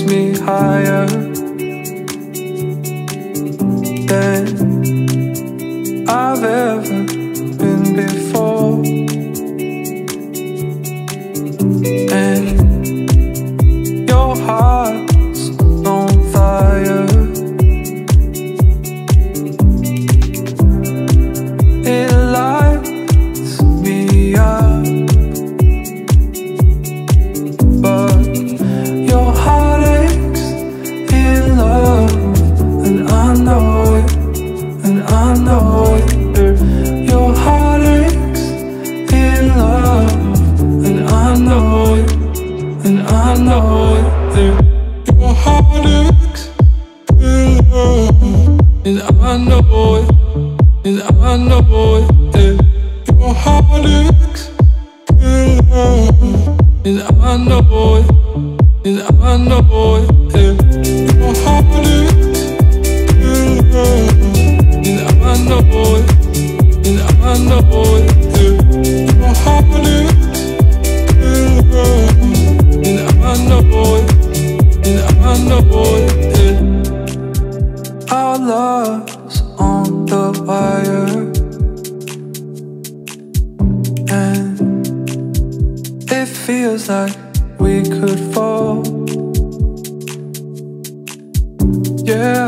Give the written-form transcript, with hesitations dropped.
me higher than I've ever been before. And your heart's on fire. It lights me up, but your heart aches in love, and I know it, and I know it. Your heart aches in love, and I know it, and I know it. Your heart aches in love, and I know it, and I know it. Your heart aches in love, and I know it, and I know it. Your heart aches in love, and I know it, and I know it. Your heart aches in love, and I know it, and I know it. Our love's on the wire, and it feels like we could fall. Yeah,